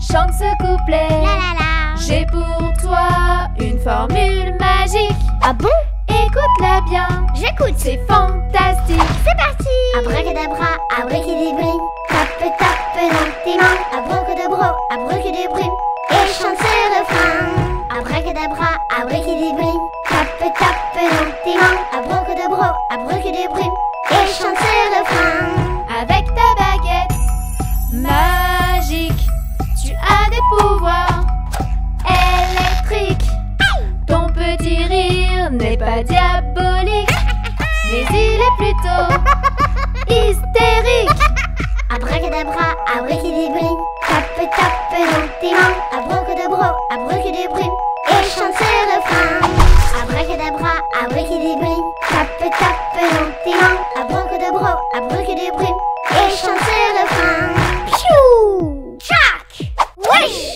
chante ce couplet. La la la. J'ai pour toi une formule magique. Ah bon? Écoute-la bien, J'écoute. c'est fantastique. C'est parti. Abracadabra, abracadabri. Tape, tape dans tes mains. Abracadabra, abracadabri. Et chante ce refrain. Abracadabra, abracadabri. Tape, tape dans tes mains. Abracadabra, abracadabri. Et chante ce refrain. Avec ta baguette magique, tu as des pouvoirs électriques. Ton petit rire n'est pas diabolique, mais il est plutôt hystérique. Abracadabra, abracadabri. Tape, tape dans tes mains. Abracadabra, abracadabri. Et chante ce refrain. Abracadabra, abracadabri. Tape, tape dans tes mains. Abracadabra, abracadabri. Et chante ce refrain. Piou! Tchac! Wesh!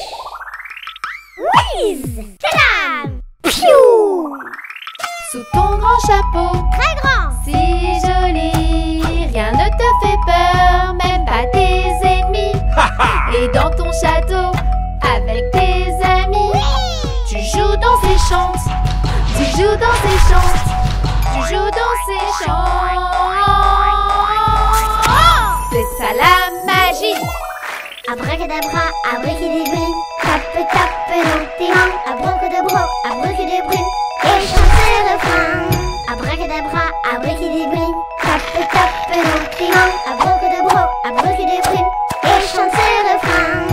Whiz! Tadam! Piou! Sous ton grand chapeau, Très grand! si joli, rien ne te fait peur, même pas tes ennemis. Et dans ton château, avec tes amis, tu joues dans ces chants, tu joues dans ces chants, tu joues dans ces chants. C'est ça la magie. Abracadabra, abracadabri. Tape, tape dans tes mains. Abracadabra, abracadabri. Et chante ce refrain. Abracadabra, abracadabri. Tape, tape dans tes mains. Abracadabra, abracadabri. Et chante ce refrain.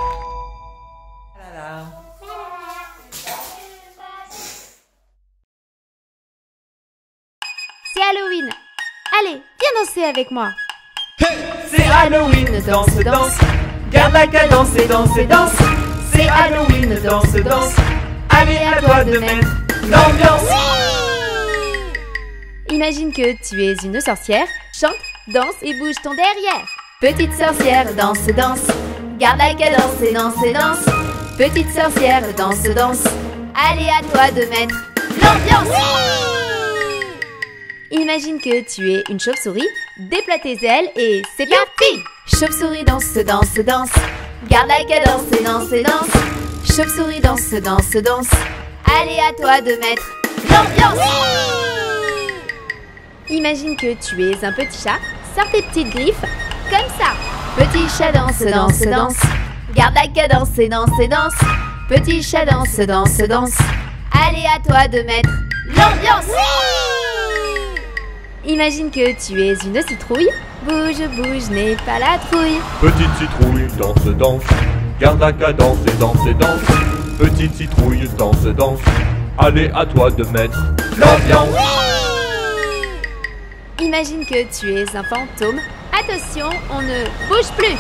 C'est Halloween. Allez, viens danser avec moi. C'est Halloween, danse, danse. Garde la cadence et danse, danse. C'est Halloween, danse, danse. Allez, à toi de mettre l'ambiance. Imagine que tu es une sorcière, chante, danse et bouge ton derrière. Petite sorcière, danse, danse. Garde la cadence et danse, danse. Petite sorcière, danse, danse. Allez, à toi de mettre l'ambiance. Imagine que tu es une chauve-souris, déploie tes ailes et c'est parti. Chauve-souris danse, danse, danse. Garde la cadence et danse, danse. Chauve-souris danse, danse, danse. Allez, à toi de mettre l'ambiance. Imagine que tu es un petit chat, sors tes petites griffes, comme ça. Petit chat danse, danse, danse. Garde la cadence et danse, danse. Petit chat danse, danse, danse. Allez, à toi de mettre l'ambiance. Imagine que tu es une citrouille, bouge, bouge, n'aie pas la trouille. Petite citrouille, danse, danse. Garde la cadence et danse, danse. Petite citrouille, danse, danse. Allez, à toi de mettre l'ambiance. Imagine que tu es un fantôme, attention, on ne bouge plus.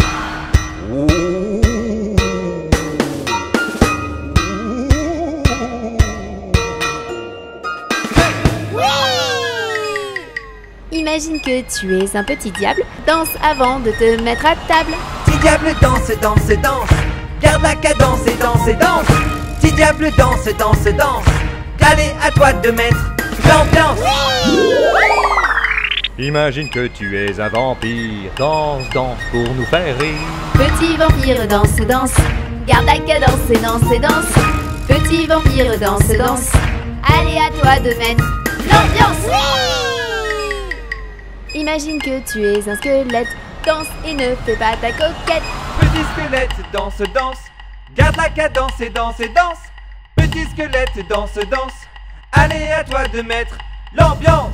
Imagine que tu es un petit diable, danse avant de te mettre à table. Petit diable danse, danse, danse. Garde la cadence et danse, danse. Petit diable danse, danse, danse. Allez, à toi de mettre l'ambiance. Imagine que tu es un vampire. Danse, danse pour nous faire rire. Petit vampire, danse, danse. Garde la cadence et danse, danse. Petit vampire, danse, danse. Allez, à toi de mettre l'ambiance. Imagine que tu es un squelette, danse et ne fais pas ta coquette. Petit squelette danse, danse. Garde la cadence et danse, danse. Petit squelette danse, danse. Allez, à toi de mettre l'ambiance.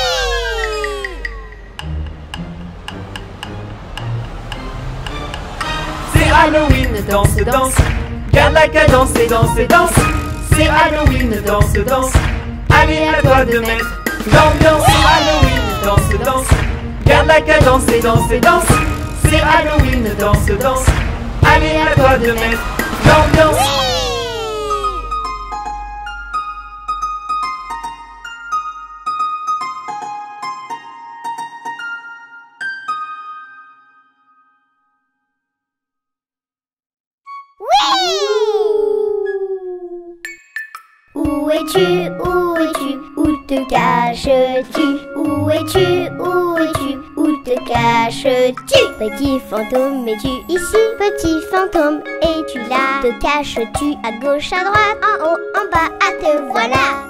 C'est Halloween, danse, danse. Garde la cadence et danse, danse. C'est Halloween, danse, danse. Allez, à toi de mettre l'ambiance. C'est Halloween, danse, danse. Garde la cadence et danse, danse. C'est Halloween, danse, danse. Allez, à toi de mettre l'ambiance. Où es-tu? Où es-tu? Où te caches-tu? Où es-tu? Où es-tu? Où te caches-tu? Petit fantôme, es-tu ici? Petit fantôme, es-tu là? Te caches-tu à gauche, à droite? En haut, en bas, ah te voilà!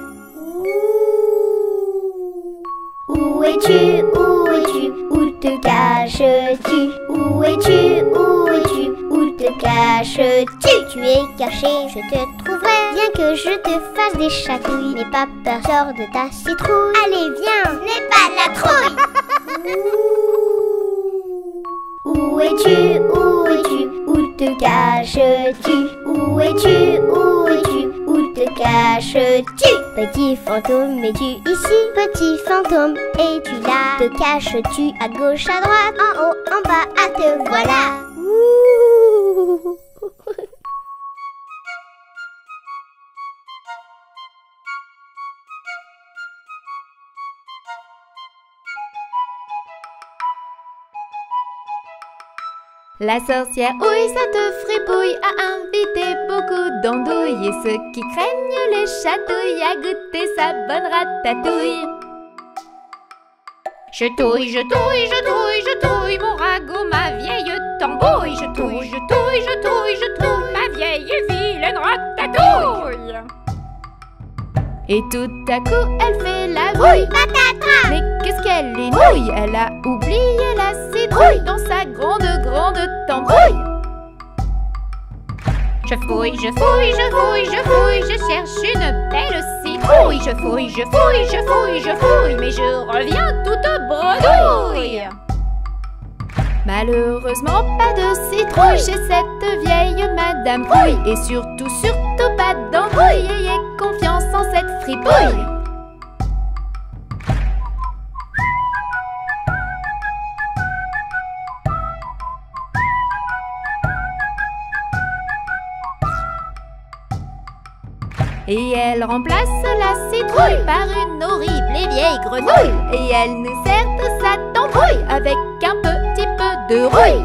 Où es-tu? Où es-tu? Où te caches-tu? Où es-tu? Où es-tu? Où te caches-tu? Tu es caché, je te trouverai. Bien que je te fasse des chatouilles, n'aie pas peur, sors de ta citrouille. Allez, viens, n'aie pas de la trouille. Où es-tu? Où es-tu? Où te caches-tu? Où es-tu? Où es-tu? Où te caches-tu? Petit fantôme, es-tu ici? Petit fantôme, es-tu là? Te caches-tu à gauche, à droite? En haut, en bas, ah te voilà! Ouh. La sorcière Ouille, sainte fripouille, a invité beaucoup d'andouilles. Et ceux qui craignent les chatouilles à goûter sa bonne ratatouille. Je touille, je touille, je touille, je touille mon ragot, ma vieille tambouille. Je touille, je touille, je touille, je touille ma vieille et vilaine ratatouille. Et tout à coup, elle fait la brouille. Mais qu'est-ce qu'elle est nouille? Elle a oublié la citrouille dans sa grande tambouille. Je fouille, je fouille, je fouille, je fouille, je cherche une belle citrouille. Je fouille, je fouille, je fouille, je fouille, mais je reviens toute bredouille. Malheureusement, pas de citrouille chez cette vieille Madame Trouille. Et surtout, surtout pas d'embrouille. Ayez confiance en cette fripouille. Et elle remplace la citrouille par une horrible et vieille grenouille. Et elle nous sert de sa tambouille avec un petit peu de rouille.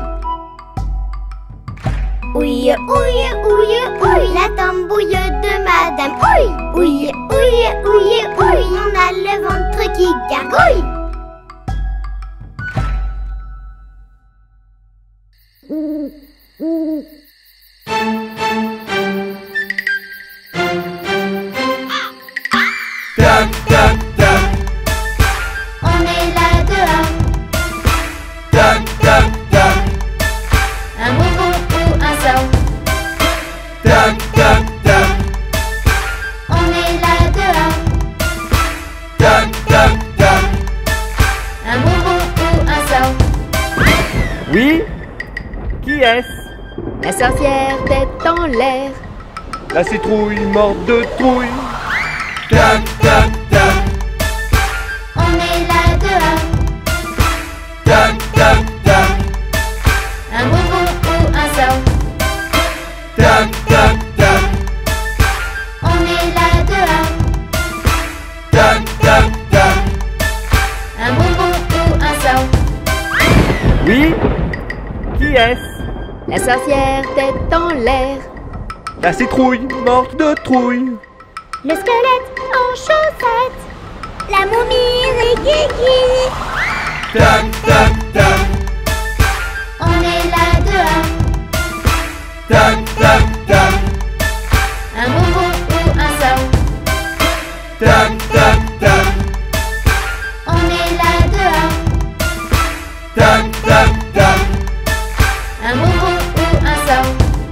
Ouille, ouille, ouille, ouille, la tambouille de Madame Ouille. Ouille, ouille, ouille, ouille, on a le ventre qui gargouille. Tac, tac, tac. On est là dehors. Tac, tac, tac. Un bonbon ou un sort. Tac, tac, tac. On est là dehors. Tac, tac, tac. Un bonbon ou un sort. Oui? Qui est-ce? La sorcière tête en l'air. La citrouille morte de trouille. Tac, tac, tac. On est là dehors. Tac, tac, tac. Un bonbon ou un sort. Tac, tac, tac. On est là dehors. Tac, tac, tac. Un bonbon ou un sort. Oui? Qui est-ce? La sorcière tête en l'air. La citrouille morte de trouille. Le squelette en chaussettes, la momie rikiki. Tac, tac, tac. On est là dehors. Tac, tac, tac. Un bonbon ou un sort. Tac, tac, tac. On est là dehors. Tac, tac, tac. Un bonbon ou un sort.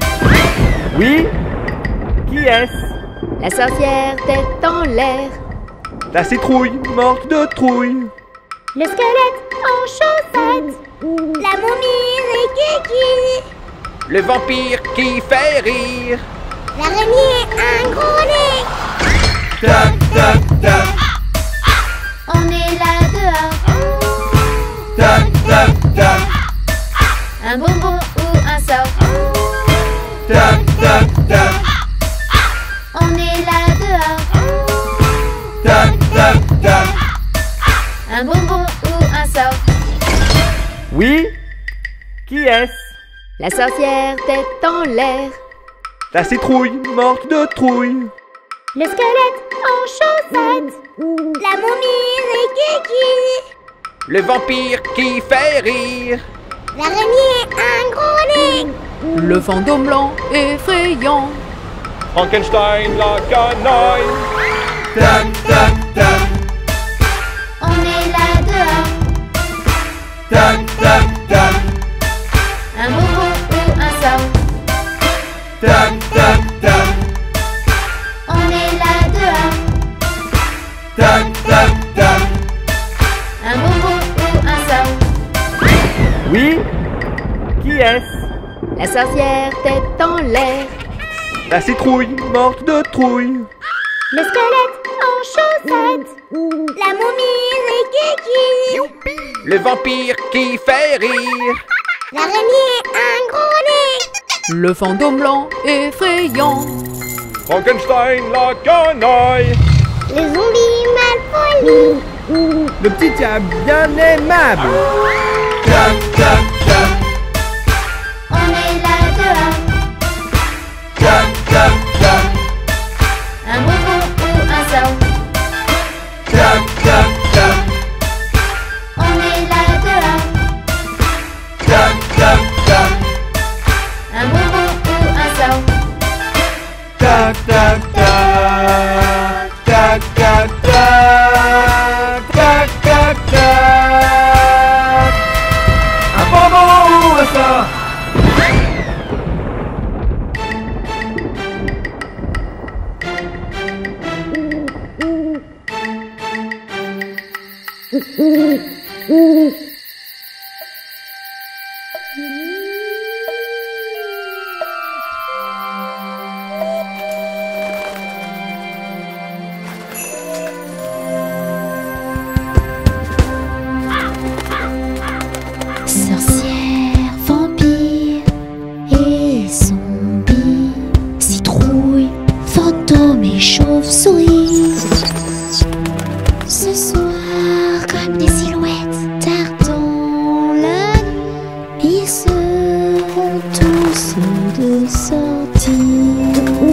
Oui? Qui est-ce? La sorcière tête en l'air. La citrouille morte de trouille. Le squelette en chaussettes, la momie rikiki. Le vampire qui fait rire. L'araignée un gros nez. Tac, tac, tac. On est là dehors. Tac, tac, tac. Un bonbon ou un sort. Tac, tac, tac. On est là dehors. Tac, tac, tac. Un bonbon ou un sort. Oui? Qui est-ce? La sorcière tête en l'air. La citrouille morte de trouille. Le squelette en chaussettes. La momie Rikiki. Le vampire qui fait rire. L'araignée un gros nez. Le fantôme blanc effrayant. Frankenstein, la canaille. Tac, tac, tac. On est là dehors. Tac, tac, tac. Un bonbon ou un sort. Tac, tac, tac. On est là dehors. Tac, tac, tac. Un bonbon ou un sort. Oui? Qui est-ce? La sorcière tête en l'air. La citrouille, morte de trouille. Le squelette en chaussettes. La momie Rikiki. Le vampire qui fait rire. L'araignée un gros nez. Le fantôme blanc effrayant. Frankenstein, la canaille. Les zombies malpolis. Le petit diable bien aimable. Tac, tac, tac. On est là dehors. Tac, tac, tac. Un bonbon ou un sort. Tac, tac, tac. On est là dehors. Tac, tac, tac. Un bonbon ou un sort. Tac, tac, tac. Tac, tac, tac. Tac, tac, tac. Un bonbon ou un sort? Sorcière, vampire et zombie, citrouille, fantôme et chauve-souris. Ce soir, comme des silhouettes tardant la nuit, ils seront tous de sortie.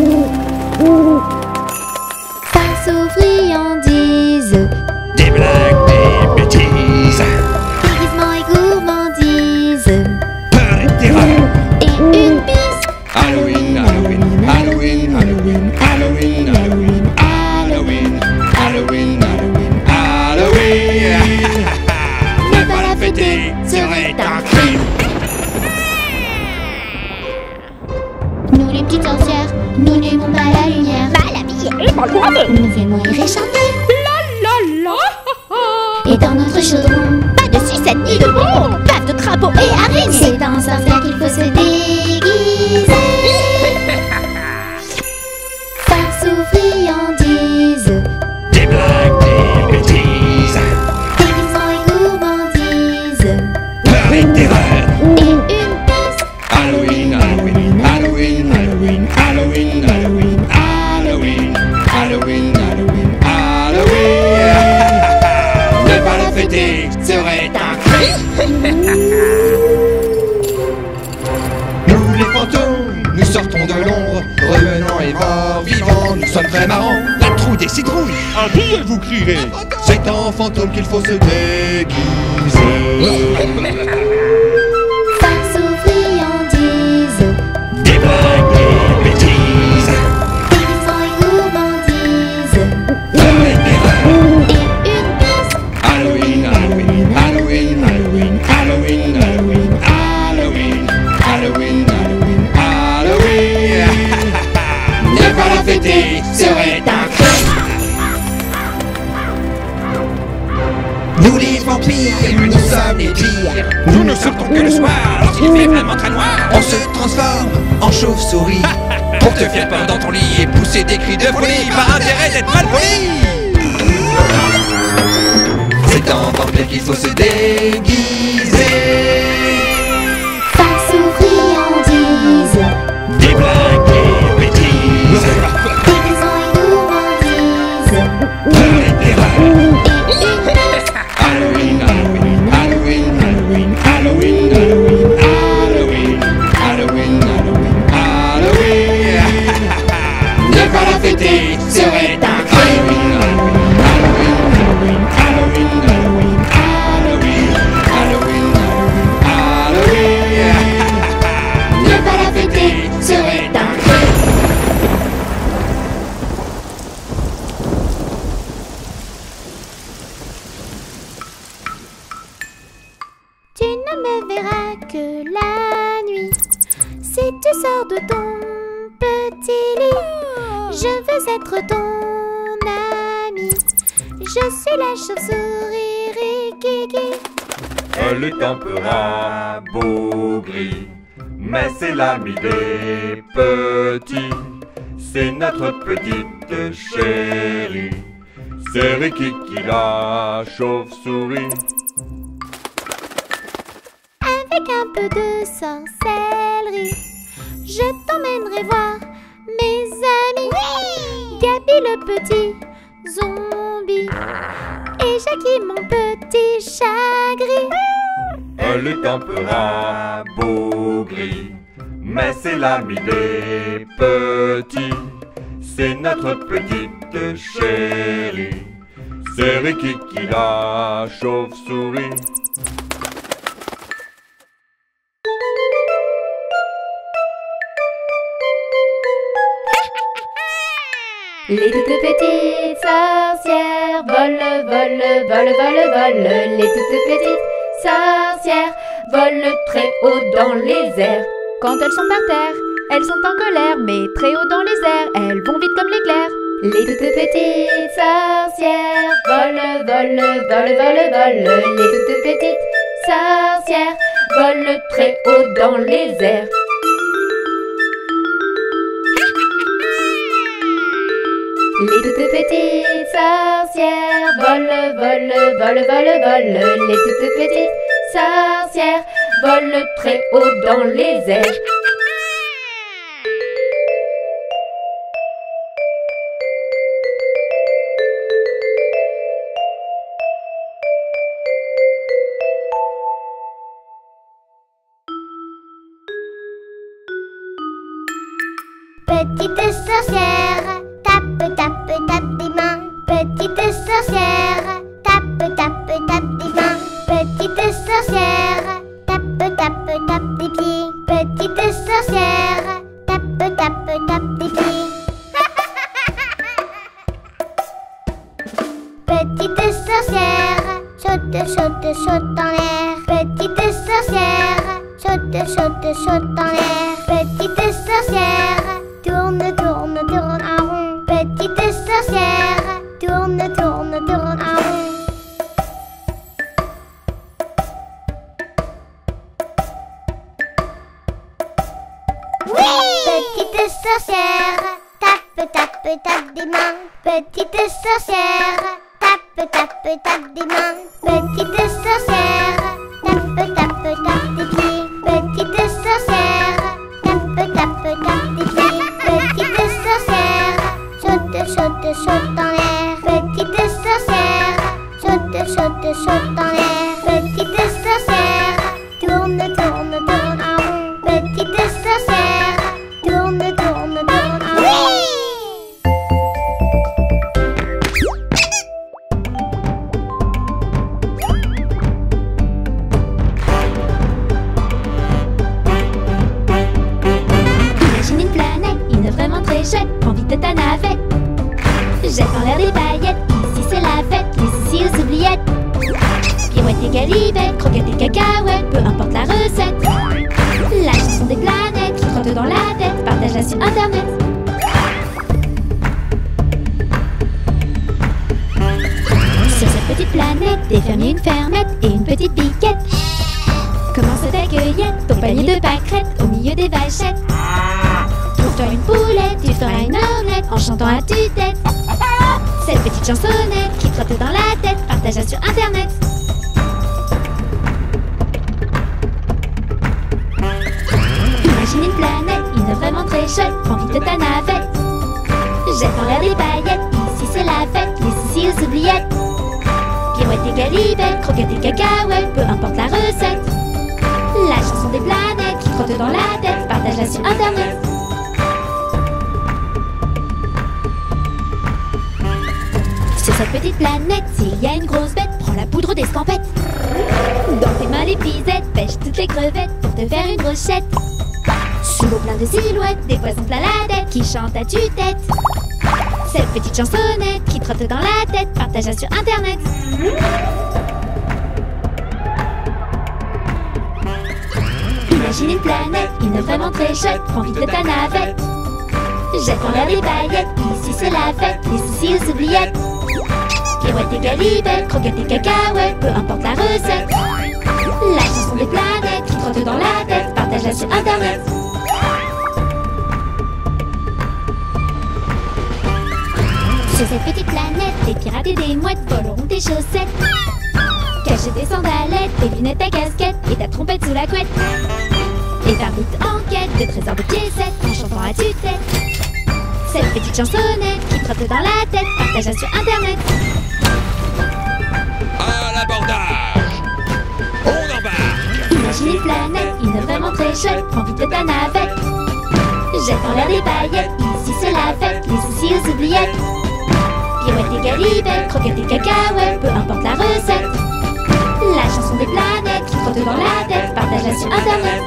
Face aux friandises, Des blagues, des bêtises. déguisement et gourmandise, Peur et terreur. et une piste. Halloween, Halloween, Halloween, Halloween, Halloween, Halloween, Halloween, Halloween, Halloween, Halloween. Ne pas la fêter serait un crime. Nous les petites sorcières, nous n'aimons pas la lumière. Bah la vie est pas loin. Nous aimons et chanter. Et dans notre chaudron, Pas de sucette ni de bonbons. Bave de crapaud et araignées. c'est en sorcière qu'il faut se déguiser. Face aux friandises, Des blagues, des bêtises. déguisement et gourmandise, Peur et terreur. et une piste. Halloween, Halloween, Halloween, Halloween, Halloween, Halloween, Halloween, Halloween, Halloween, Halloween. Ne pas la fêter serait un crime. Nous les fantômes, nous sortons de l'ombre, revenant et morts vivants, nous sommes très marrants. La trouille des citrouilles, Habillez-vous, crierez. c'est en fantôme qu'il faut se déguiser. Face aux friandises, Des blagues, des bêtises, déguisement et gourmandise, peur et terreur. et une piste. Halloween, Halloween, Halloween, Halloween, Halloween, Halloween, Halloween, Halloween, Halloween, Halloween. Ne pas la fêter serait un crime. Nous les vampires, nous sommes les pires. Nous ne sortons que le soir, lorsqu'il fait vraiment très noir. On se transforme en chauve-souris pour te faire peur dans ton lit et pousser des cris de folie par intérêt d'être mal poli. C'est en vampire qu'il faut se déguiser. Face aux friandises, Des blagues, des bêtises, déguisement et gourmandise, peur et terreur. et une piste. Halloween, Halloween, Halloween, Halloween, Halloween, Halloween, Halloween, Halloween, Halloween, Halloween. Ne pas la fêter serait Si tu sors de ton petit lit, je veux être ton ami. Je suis la chauve-souris Rikiki. Elle est un peu rabougrie, mais c'est l'ami des petits. C'est notre petite chérie. C'est Rikiki la chauve-souris. Avec un peu de sorcellerie, je t'emmènerai voir mes amis. Gabi le petit zombie et Jackie mon petit chat gris. Elle est un peu rabougrie, mais c'est l'ami des petits. C'est notre petite chérie. C'est Rikiki la chauve-souris. Les toutes petites sorcières volent, volent, volent, volent, volent. Les toutes petites sorcières volent très haut dans les airs. Quand elles sont par terre, elles sont en colère, mais très haut dans les airs, elles vont vite comme l'éclair. Les toutes petites sorcières volent, volent, volent, volent, volent. Les toutes petites sorcières volent très haut dans les airs. Les toutes petites sorcières volent, volent, volent, volent, volent. Les toutes petites sorcières volent très haut dans les airs. Petite sorcière, tape, tape, tape des mains. Petite sorcière, tape, tape, tape des mains. Petite sorcière, tape, tape, tape des pieds. Petite sorcière, tape, tape, tape des pieds. Petite sorcière, saute, saute, saute en l'air. Petite sorcière, saute, saute, saute en l'air. Petite sorcière, tourne, tourne, tourne en rond. Petite sorcière, tourne, tourne, tourne en rond. Petite sorcière, tape, tape, tape des mains. Petite sorcière, tape, tape, tape des mains. Petite sorcière, tape, tape, tape des pieds. Petite sorcière, tape, tape, tape des pieds. Petite sorcière, saute, saute, saute en l'air. Petite sorcière, saute, saute, saute en l'air. Petite sorcière, tourne, tourne, tourne en rond. Petite sorcière, tourne, tourne, tourne en rond. Imagine une planète, une vraiment très chouette, prends vite ta navette. Jette en l'air des paillettes, ici c'est la fête, les ici aux oubliettes. Pirouette et galivette, croquettes et cacahuètes, peu importe la recette. La chanson des planètes qui trottent dans la tête, partage-la sur internet. Sur cette petite planète, des fermiers, une fermette et une petite piquette. Commence ta cueillette, ton panier de pâquerettes au milieu des vachettes. Trouve-toi une poulette, tu feras une omelette en chantant à tue-tête. Cette petite chansonnette qui trotte dans la tête, partage-la sur internet. Imagine une planète, une vraiment très chouette, prends vite ta navette. Jette en l'air des paillettes, ici c'est la fête, les ici aux oubliettes. Pirouette et galivette, croquettes et cacahuètes, peu importe la recette. La chanson des planètes qui trottent dans la tête, partage-la sur internet. Sur cette petite planète, s'il y a une grosse bête, prends la poudre d'escampette. Dans tes mains les pisettes, pêche toutes les crevettes pour te faire une brochette. Sous l'eau plein de silhouettes, des poissons plein la tête qui chantent à tue-tête. Cette petite chansonnette qui trotte dans la tête, partage-la sur internet. Imagine une planète, une vraiment très chouette. Prends vite ta navette. Jette en l'air des paillettes. Ici c'est la fête, les soucis aux oubliettes. Pirouette et galibettes, croquettes et cacahuètes, peu importe la recette. La chanson des planètes qui trotte dans la tête. Partage-la sur internet. Sur cette petite planète, des pirates et des mouettes voleront tes chaussettes. Cacher tes sandalettes, tes lunettes, ta casquette et ta trompette sous la couette. Et faire vite en quête de trésors de piécettes en chantant à tue-tête. Cette petite chansonnette qui trotte dans la tête, partage-la sur internet. À l'abordage! On embarque! Imagine une planète, une vraiment très chouette. Prends vite ta navette. Jette en l'air des paillettes, ici c'est la fête, les soucis aux oubliettes. Pirouette et galibettes, croquettes et cacahuètes, peu importe la recette. La chanson des planètes qui trotte dans la tête, partage-la sur internet.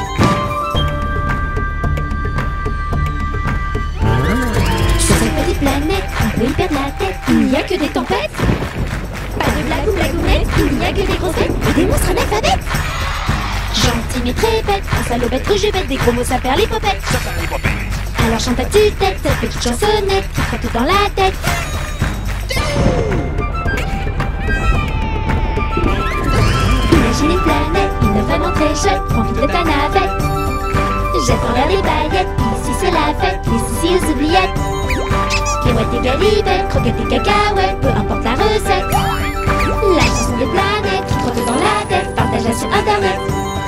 Sur cette petite planète, on peut y perdre la tête. Il n'y a que des tempêtes. Pas de blague ou blagounette, il n'y a que des grosses bêtes et des monstres analphabètes. Gentil mais très bête, un salaud bête que je bête, des gros mots ça perd les popettes. Alors chante à tue-tête, cette petite chansonnette qui trotte dans la tête. Imagine une planète, une vraiment très chouette. Prends vite ta navette. Jette en l'air des paillettes, ici c'est la fête, les soucis aux oubliettes. Pirouette et galibettes, croquettes et cacahuètes, peu importe la recette. La chanson des planètes qui trotte dans la tête, partage-la sur internet.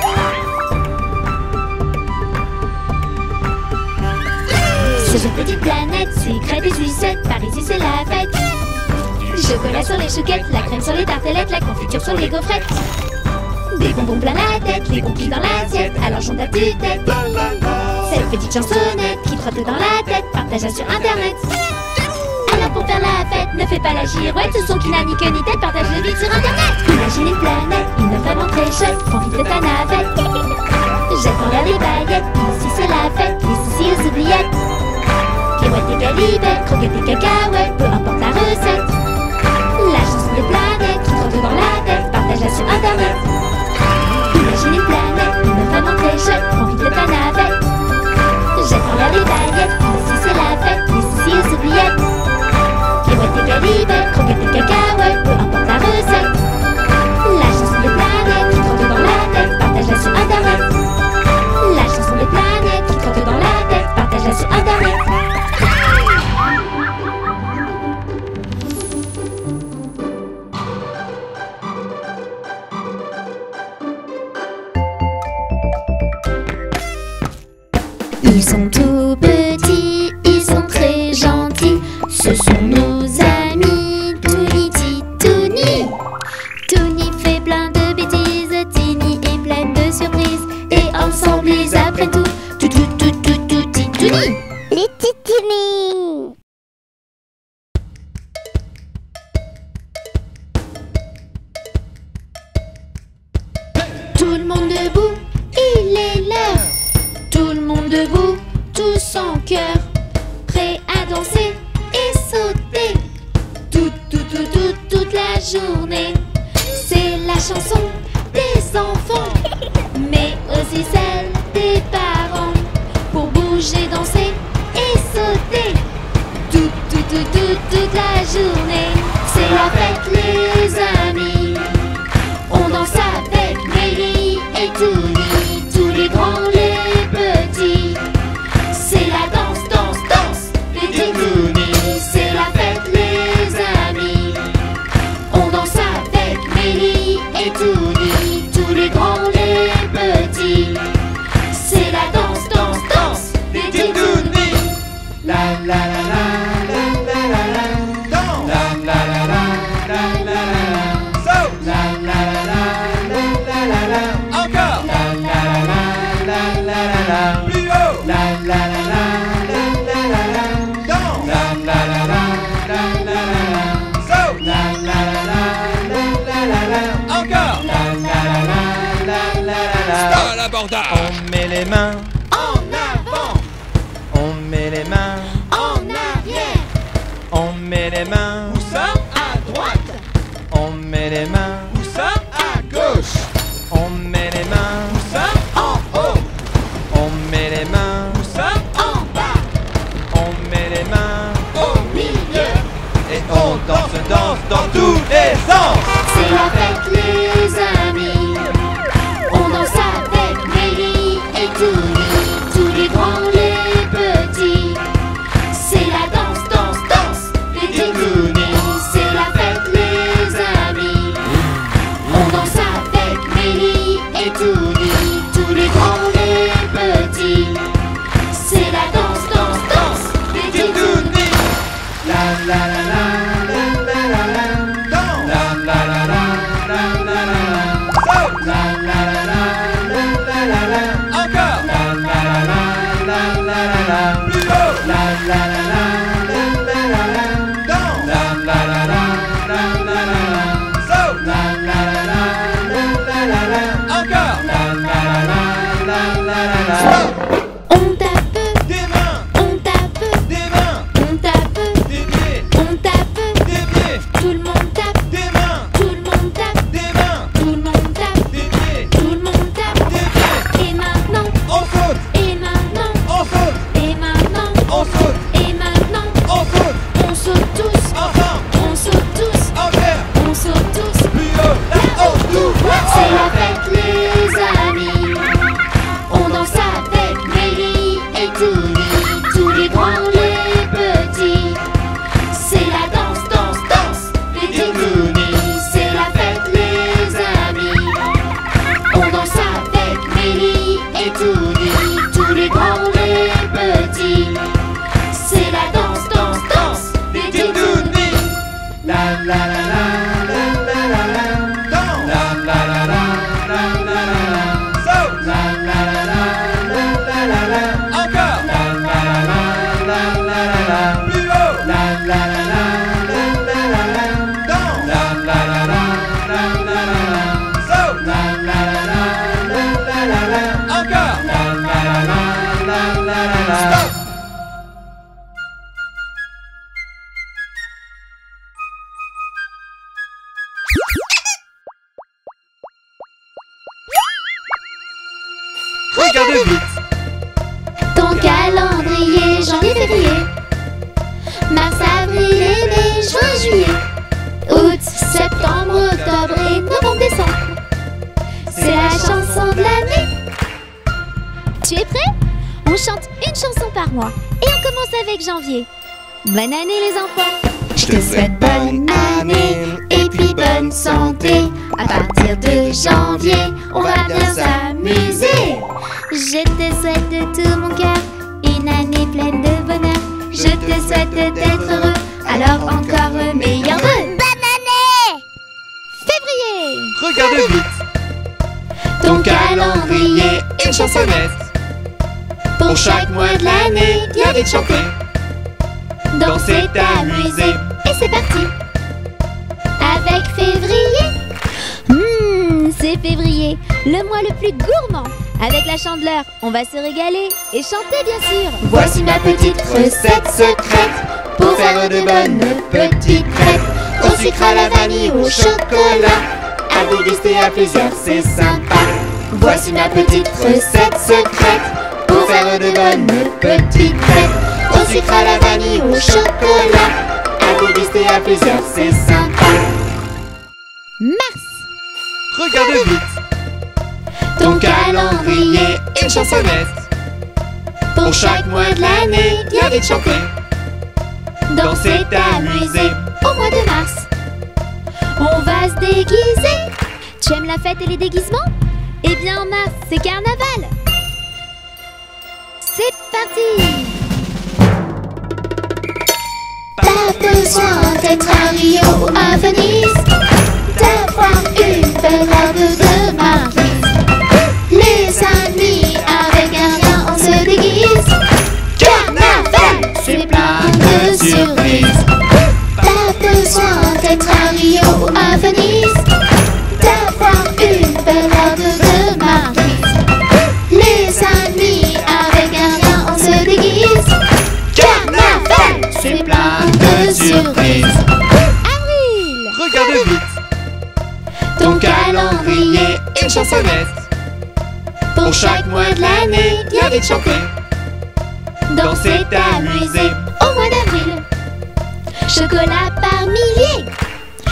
Sur cette petite planète, secrète et sucette, par ici c'est la fête. Chocolat sur les chouquettes, la crème sur les tartelettes, la confiture sur les gaufrettes. Des bonbons plein la tête, les complis dans l'assiette, alors chante à tue-tête. Cette petite chansonnette qui trotte dans la tête, partage-la sur internet. Alors pour faire la fête, ne fais pas la girouette, ce son qui n'a ni queue ni tête, partage-le vite sur internet. Imagine une planète, une vraiment très chouette, prends vite ta navette. Jette en l'air des paillettes, ici c'est la fête, les soucis aux oubliettes. Pirouette et galibettes, croquettes et cacahuètes, peu importe la recette. La chanson des planètes qui trotte dans la tête, partage-la sur internet. Imagine une planète, une vraiment très chouette, prends vite ta navette. Jette en l'air des paillettes, ici c'est la fête, les soucis aux oubliettes. Pirouette et galibettes, croquettes et cacahuètes, peu importe la recette. La chanson des planètes qui trotte dans la tête, partage-la sur internet. La chanson des planètes qui trotte dans la tête, partage-la sur internet. Ils sont tout petits, ils sont très gentils. Ce sont nos amis, Toony, Titouni. Toony fait plein de bêtises, Tini est pleine de surprises. Et ensemble ils apprennent tout, Titouni. Les titini. Tout le monde debout, il est l'heure. Tout le monde debout, tous en chœur, prêts à danser et sauter. Toute la journée. C'est la chanson des enfants, mais aussi celle des parents. Pour bouger, danser et sauter. Toute la journée. C'est la fête les amis. On danse avec Mélie et Toony, tous les grands, les petits. C'est la danse, danse, danse, les Titounis. C'est la fête les amis. On danse avec Mélie et Toony, tous les grands, les petits. C'est la danse, danse, danse, les Titounis. La la la la la la la la. Danse. La la la la la la la la. Saute. La la la la la la la. Encore. La la la la la la la. Plus haut. La la la la la la la la. Danse. La la la la la la la la. Saute. La la la la la la la. Encore. La la la la la la la. À l'abordage! On met les mains en avant. On met les mains En arrière, On met les mains où ça à droite, On met les mains où ça à gauche, On met les mains où ça en haut, dans tous les sens. C'est la fête les amis. On danse avec Mélie et Touni, tous les grands, les petits. C'est la danse, danse, danse, les Titounis. C'est la fête les amis. On danse avec Mélie et Touni, tous les grands, les petits. C'est la danse, danse, danse, les Titounis. La la la la la la la la. Danse. La la la la la la la la. Saute. La la la la la la la la. Encore. La la la la la la la la. Plus haut. La la la la la la la la. Danse. La la la la la la la la. Saute. La la la la la la la la. Encore. La la la la la la la la. Stop. On tape, Des mains. on tape, Des mains. on tape, Des pieds. on tape. Des pieds. Tout le monde tape, Des mains. tout le monde tape, Des mains. tout le monde tape, Des pieds. tout le monde tape. Des pieds. Et maintenant, On saute. et maintenant, On saute. et maintenant, On saute. et maintenant. On saute. On saute tous, Ensemble. on saute tous, En l'air. on saute tous. Plus haut. Là-haut. Tout. C'est la fête les amis. On danse avec Mélie et Touni, tous les grands, les petits. C'est la danse, danse, danse, les Titounis. C'est la fête les amis. On danse avec Mélie et Touni, tous les grands, les petits. C'est la danse, danse, danse, les Titounis. La la la la la la la la. Danse. La la la la la la la la. Saute. La la la la la la la la. Encore. La la la la la la la la. Plus haut. La la la la la la la la. Danse. La la la la la la la la. Saute. La la la la la la la la. Encore. La la la la la la la la. Stop. Regarde vite. Ton calendrier, janvier, février, mars, avril, mai, juin, juillet, août, septembre, octobre et novembre, décembre. C'est la chanson de l'année. Tu es prêt? On chante une chanson par mois et on commence avec janvier. Bonne année les enfants. Je te souhaite bonne année et puis bonne santé. À partir de janvier, on va bien s'amuser. Je te souhaite de tout mon cœur une année pleine de bonheur. Je te souhaite d'être heureux, alors encore meilleur vœu. Bonne année! Février! Regarde vite. Ton calendrier, une chansonnette. Pour chaque mois de l'année, viens vite chanter. Danser, t'amuser, et c'est parti. Avec février. C'est février, le mois le plus gourmand. Avec la chandeleur, on va se régaler et chanter bien sûr. Voici ma petite recette secrète pour faire de bonnes petites crêpes. Au sucre, à la vanille, au chocolat, à déguster à plusieurs, c'est sympa. Voici ma petite recette secrète pour faire de bonnes petites crêpes. Au sucre, à la vanille, au chocolat, à déguster à plusieurs, c'est sympa. Mars. Regarde vite. Ton calendrier, une chansonnette. Pour chaque mois de l'année, viens vite chanter. Danser, t'amuser, au mois de mars. On va se déguiser. Tu aimes la fête et les déguisements? Eh bien en mars, c'est carnaval. C'est parti. Pas besoin d'être à Rio ou à Venise, d'avoir une belle robe de Maryse. Les amis, avec un rien, on se déguise. Carnaval, c'est plein de surprises. Pas besoin d'être à Rio ou à Venise, d'avoir une belle robe de Maryse. Les amis, avec un rien, on se déguise. Carnaval, c'est plein de surprises. Avril. Regarde vite. Ton calendrier, une chansonnette. Pour chaque mois de l'année, viens vite chanter. Danser, t'amuser, au mois d'avril. Chocolat par milliers.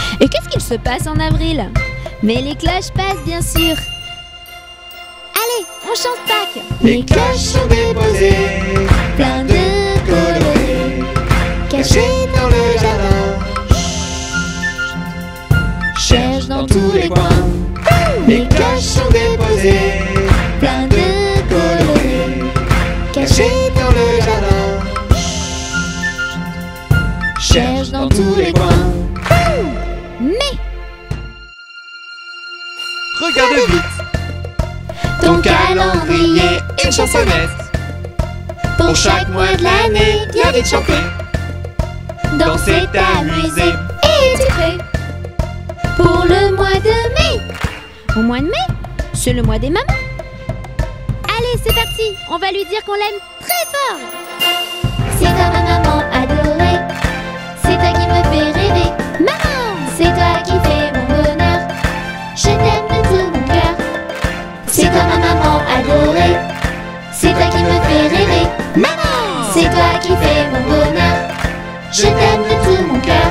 se passe en avril. Mais les cloches passent bien sûr. Allez, on chante Pâques. Les cloches sont déposées, Plein de colorés, cachées dans le jardin. Cherche dans tous les coins. Les cloches sont déposées, plein de colorés, cachées dans le jardin. Cherche dans tous les coins. Mais Regarde vite. Ton calendrier, une chansonnette. Pour chaque mois de l'année, viens vite chanter. Danser, t'amuser. et es-tu prêt pour le mois de mai? Au mois de mai, c'est le mois des mamans. Allez, c'est parti, on va lui dire qu'on l'aime très fort. C'est toi ma maman adorée, c'est toi qui me fais rêver. Maman, c'est toi qui fais mon bonheur, je t'aime de tout mon cœur. C'est toi ma maman adorée, c'est toi qui me fais rêver. Maman! C'est toi qui fais mon bonheur, je t'aime de tout mon cœur.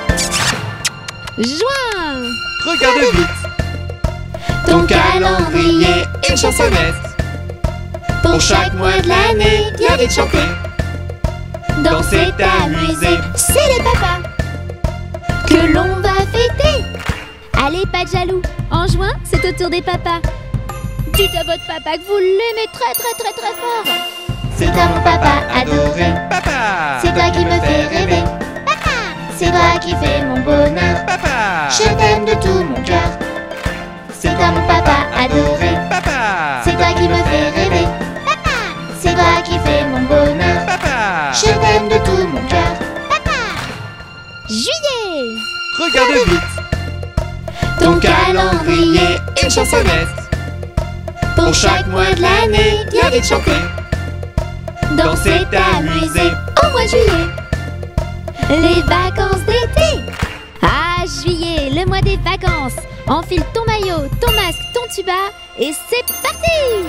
Juin! Regarde vite. Ton calendrier, une chansonnette. Pour chaque mois de l'année, viens vite chanter. Danser, t'amuser. C'est les papas que l'on va fêter. Allez, pas de jaloux. En juin, c'est au tour des papas. Dites à votre papa que vous l'aimez très très très très fort. C'est toi mon papa adoré. Papa. C'est toi qui me fais rêver. Papa, c'est toi qui fais mon bonheur. Papa. Je t'aime de tout mon cœur. C'est toi mon papa adoré. Papa. C'est toi qui me fais rêver. Papa, c'est toi qui fais mon bonheur. Papa. Je t'aime de tout mon cœur. Papa. Juillet. Regarde vite. Ton calendrier, une chansonnette. Pour chaque mois de l'année, viens vite chanter. Danser, t'amuser. Au mois de juillet, les vacances d'été. Ah, juillet, le mois des vacances. Enfile ton maillot, ton masque, ton tuba et c'est parti.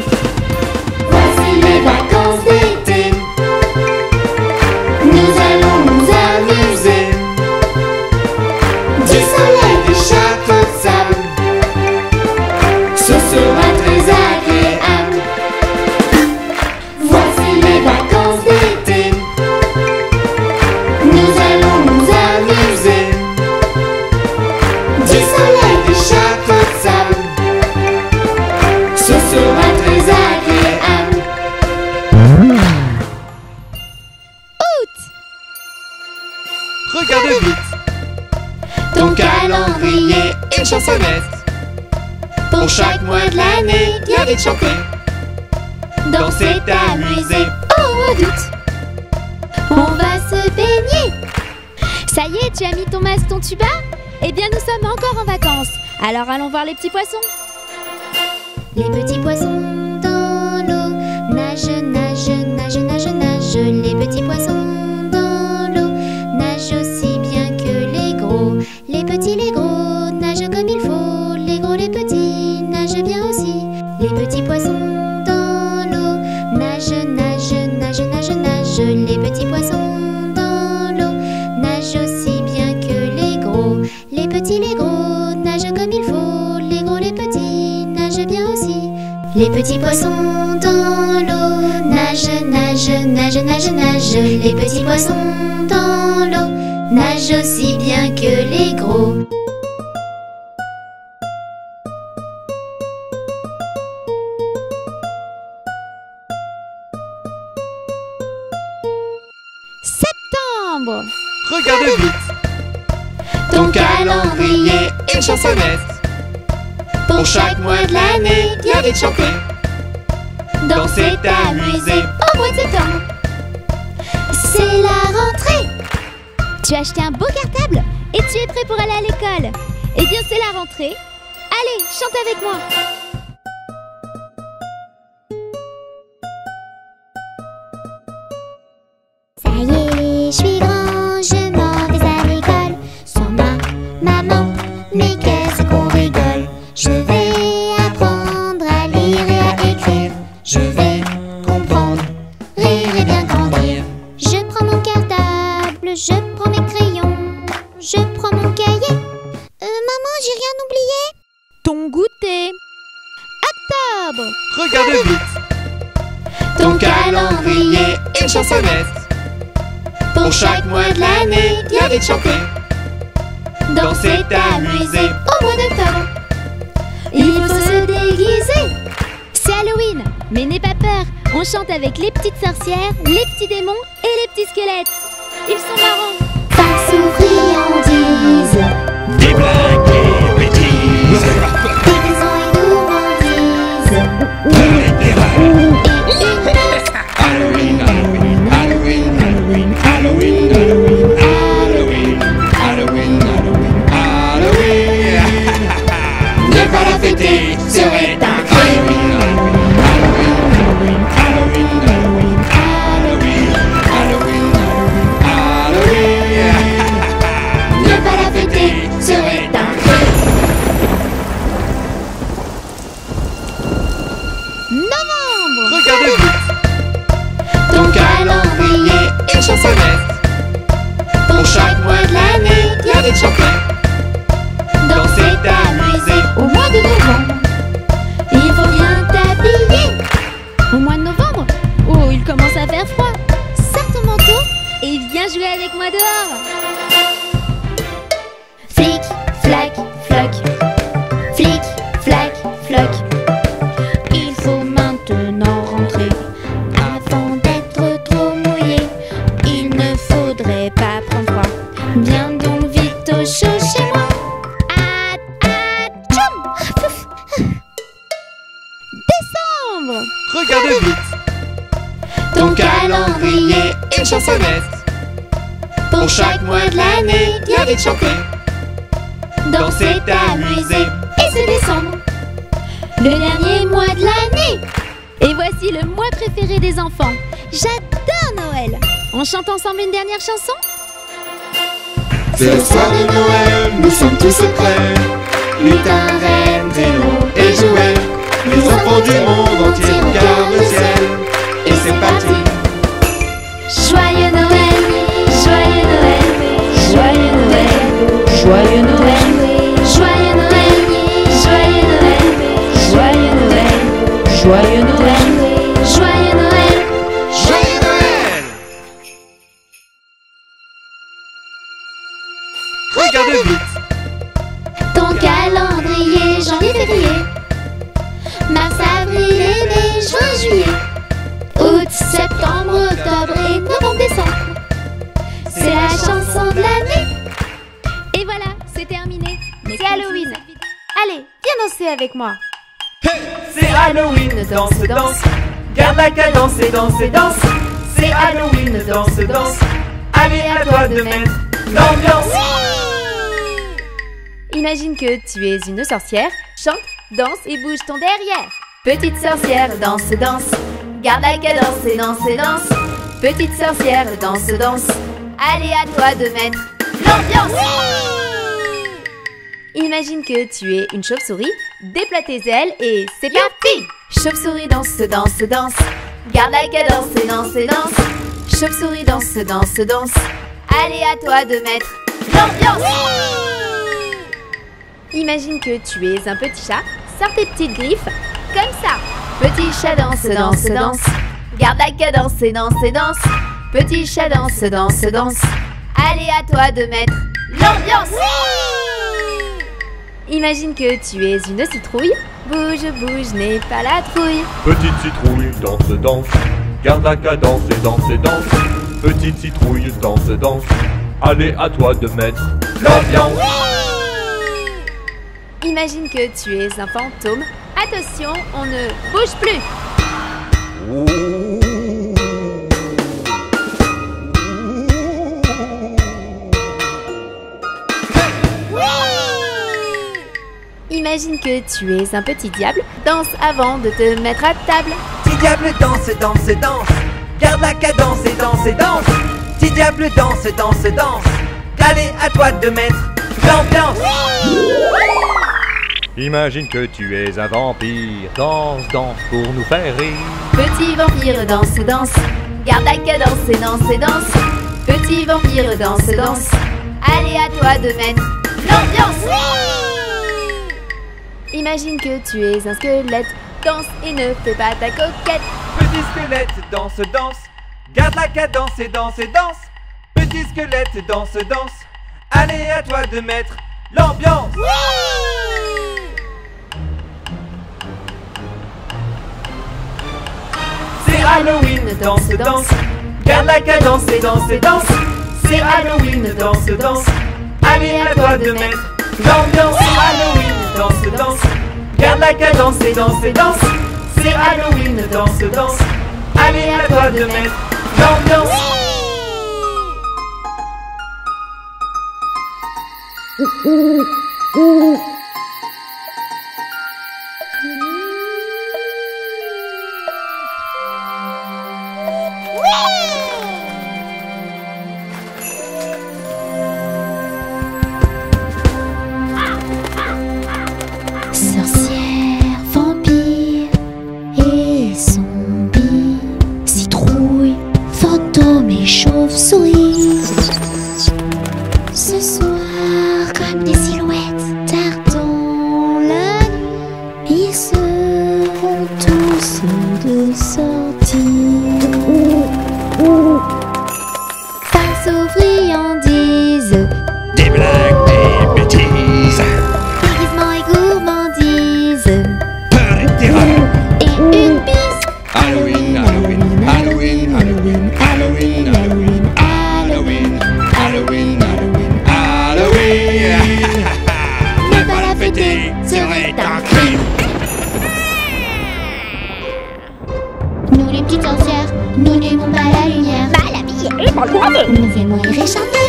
Voici les vacances d'été. Nous allons nous amuser. Du soleil, des châteaux de sable. Ce sera très agréable. Voici les vacances d'été. Nous allons nous amuser. Du soleil, des châteaux de sable. Ce sera très agréable. Août. Regarde vite. Ton calendrier, une chansonnette. Pour chaque mois de l'année, viens vite chanter. Danser, t'amuser. Au mois d'août, on va se baigner. Ça y est, tu as mis ton masque, ton tuba? Eh bien, nous sommes encore en vacances. Alors allons voir les petits poissons. Les petits poissons dans l'eau nagent, nagent, nagent, nagent, nagent. Les petits poissons dans l'eau nagent aussi bien que les gros. Les petits, les gros nagent comme il faut. Les gros, les petits nagent bien aussi. Les petits poissons dans l'eau nagent, nagent, nagent, nagent, nagent. Les petits poissons dans l'eau nagent aussi bien que les gros. Les petits, les gros nagent comme il faut. Les gros, les petits nagent bien aussi. Les petits poissons dans l'eau nagent, nagent, nagent, nagent, nagent. Les petits poissons dans l'eau nagent aussi bien que les gros. Septembre. Regarde vite. Ton calendrier, une chansonnette. Pour chaque mois de l'année, viens vite chanter. Danser, t'amuser. Au mois de septembre, c'est la rentrée. Tu as acheté un beau cartable et tu es prêt pour aller à l'école. Eh bien, c'est la rentrée. Allez, chante avec moi. Ça y est, je suis grand, je m'en vais à l'école. Sans ma maman, mais qu'est-ce qu'on rigole. Je vais apprendre à lire et à écrire. Je vais comprendre, rire et bien grandir. Je prends mon cartable, je prends mes crayons. Je prends mon cahier, une chansonnette. Pour chaque mois de l'année, viens vite chanter. Danser, t'amuser Au mois d'octobre, il faut se déguiser. C'est Halloween, mais n'aie pas peur. On chante avec les petites sorcières, les petits démons et les petits squelettes. Ils sont marrants. Face aux friandises, des blagues et bêtises. des raisons et gourmandises. Et une messe. Halloween, Halloween, Halloween, Halloween, Halloween, Halloween, Halloween, Halloween, Halloween, Halloween. Ne pas la fêter serait un crime. Halloween, Halloween, Halloween, Halloween, Halloween, Halloween, Halloween. Ne pas la fêter serait un crime. Novembre. Regardez vite. Ton calendrier, une chansonnette. Pour chaque mois de l'année, viens vite chanter. Danser, t'amuser. Au mois de novembre, il faut bien t'habiller. Au mois de novembre, oh, il commence à faire froid. Sors ton manteau et viens jouer avec moi dehors. Flic, flac, floc. Flic, flac, floc. Il faut maintenant rentrer avant d'être trop mouillé. Il ne faudrait pas prendre froid. Viens donc vite au chaud chez moi. Décembre. Regardez vite. Ton calendrier, une chansonnette. Pour chaque mois de l'année, viens vite chanter. Danser, t'amuser. Et c'est décembre, le dernier mois de l'année. Et voici le mois préféré des enfants. J'adore Noël. On chante ensemble une dernière chanson. C'est le soir de Noël, nous sommes tous prêts. Lutin, reine, traîneau et jouets. Les enfants du monde entier regardent le ciel. Et c'est parti. Joyeux Noël, joyeux Noël, joyeux Noël, joyeux Noël, joyeux Noël, joyeux Noël, joyeux Noël, joyeux Noël, joyeux Noël. Joyeux Noël! Regardez vite. Ton calendrier, janvier, février, mars, avril, mai, juin, juillet, août, septembre, octobre et novembre, décembre. C'est la chanson de l'année. Et voilà, c'est terminé. C'est Halloween. Allez, viens danser avec moi. C'est Halloween, danse, danse. Garde la cadence et danse, danse. C'est Halloween, danse, danse. Allez, à toi de mettre l'ambiance. Imagine que tu es une sorcière. Chante, danse et bouge ton derrière. Petite sorcière, danse, danse. Garde la cadence et danse, danse. Petite sorcière, danse, danse. Allez, à toi de mettre l'ambiance. Imagine que tu es une chauve-souris. Déploie tes ailes et c'est parti. Chauve-souris, danse, danse, danse. Garde la cadence et danse, danse. Chauve-souris, danse, danse, danse. Allez, à toi de mettre l'ambiance. Imagine que tu es un petit chat. Sors tes petites griffes, comme ça. Petit chat, danse, danse, danse. Garde la cadence et danse, danse. Petit chat, danse, danse, danse. Allez, à toi de mettre l'ambiance. Imagine que tu es une citrouille. Bouge, bouge, n'aie pas la trouille. Petite citrouille, danse, danse. Garde la cadence et danse, danse. Petite citrouille, danse, danse. Allez, à toi de mettre l'ambiance. Imagine que tu es un fantôme. Attention, on ne bouge plus. Imagine que tu es un petit diable. Danse avant de te mettre à table. Petit diable, danse, danse, danse. Garde la cadence et danse, danse. Petit diable, danse, danse, danse. Allez, à toi de mettre l'ambiance. Imagine que tu es un vampire. Danse, danse pour nous faire rire. Petit vampire, danse, danse. Garde la cadence et danse, danse. Petit vampire, danse, danse. Allez, à toi de mettre l'ambiance. Imagine que tu es un squelette. Danse et ne fais pas ta coquette. Petit squelette, danse, danse. Garde la cadence et danse et danse. Petit squelette, danse, danse. Allez, à toi de mettre l'ambiance. C'est Halloween, danse, danse. Garde la cadence et danse et danse. C'est Halloween, danse, danse. Allez, à toi de mettre l'ambiance. C'est Halloween, danse, danse. Garde la cadence et danse et danse. C'est Halloween, danse, danse. Allez, à toi de mettre l'ambiance. Sorcière, vampire et zombie, citrouille, fantôme et chauve-souris. Ce soir, comme des silhouettes tardant la nuit, ils seront tous de sortie. Face aux friandises, Des blagues, des bêtises, déguisement et gourmandise, peur et terreur. et une piste. Halloween, Halloween, Halloween, Halloween, Halloween, Halloween, Halloween, Halloween, Halloween, Halloween. Ne pas la fêter serait un crime. Nous les petites sorcières, nous n'aimons pas la lumière. La vie est malade. Nous aimons rire et chanter.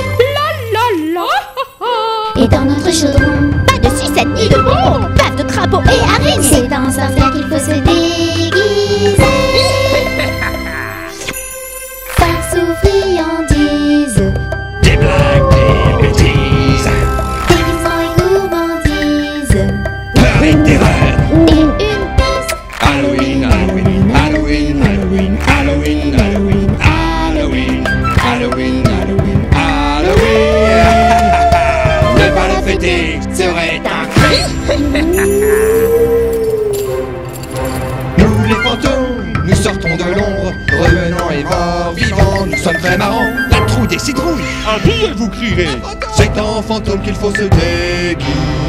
Et dans notre chaudron, pas de sucette ni de bombe, bave de crapaud et araignées. C'est dans sorcière qu'il faut se déguiser. Face aux friandises, Des blagues, des bêtises, déguisement et gourmandise, peur et terreur. et une piste. Halloween, Halloween, Halloween, Halloween, Halloween, Halloween, Halloween, Halloween, Halloween, Halloween. Ne pas la fêter serait un crime. Nous les fantômes, nous sortons de l'ombre, revenant et morts, vivants, nous sommes très marrants. La trouille des citrouilles, Habillez-vous, criez. c'est en fantôme qu'il faut se déguiser.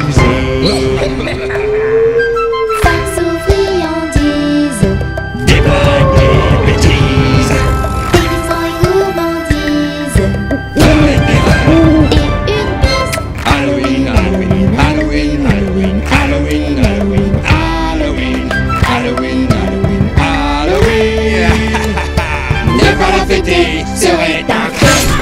Face aux friandises, Des blagues, des bêtises, déguisement et gourmandise, peur et terreur. et une piste. Halloween, Halloween, Halloween, Halloween, Halloween, Halloween, Halloween, Halloween, Halloween, Halloween. Ne pas la fêter serait un crime.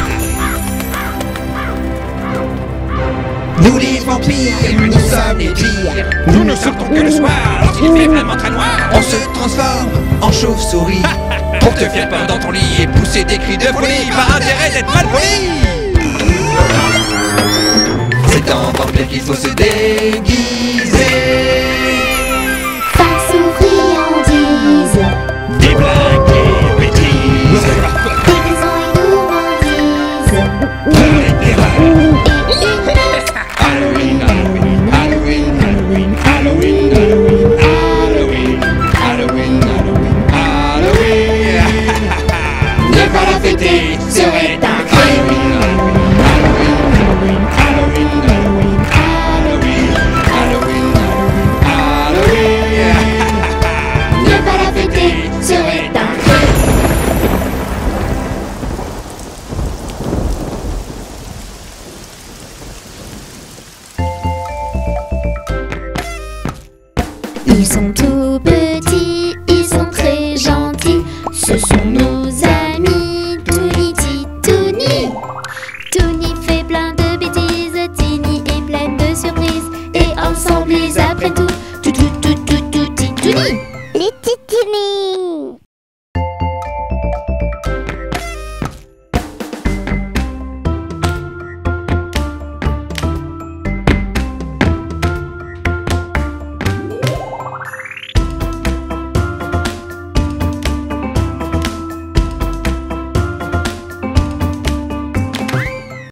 Nous les vampires, nous sommes les pires. Nous ne sortons que le soir, lorsqu'il fait vraiment très noir. On se transforme en chauve-souris pour te faire peur dans ton lit et pousser des cris de folie par intérêt d'être mal poli. C'est en vampire qu'il faut se déguiser. Face aux friandises, Des blagues, des bêtises, déguisement et gourmandise, peur et terreur. et une piste. Halloween, Halloween, Halloween, Halloween, Halloween, Halloween, Halloween, Halloween, Halloween, Halloween. Ne pas la fêter serait un crime. Halloween, Halloween, Halloween, Halloween, Halloween, Halloween, Halloween, Halloween. Ne pas la fêter serait un crime. Ils sont tout petits, ils sont très gentils. Ce sont nos amis, Touni, Titouni. Touni fait plein de bêtises, Tini est pleine de surprises. Et ensemble ils apprennent tout, tout, tout,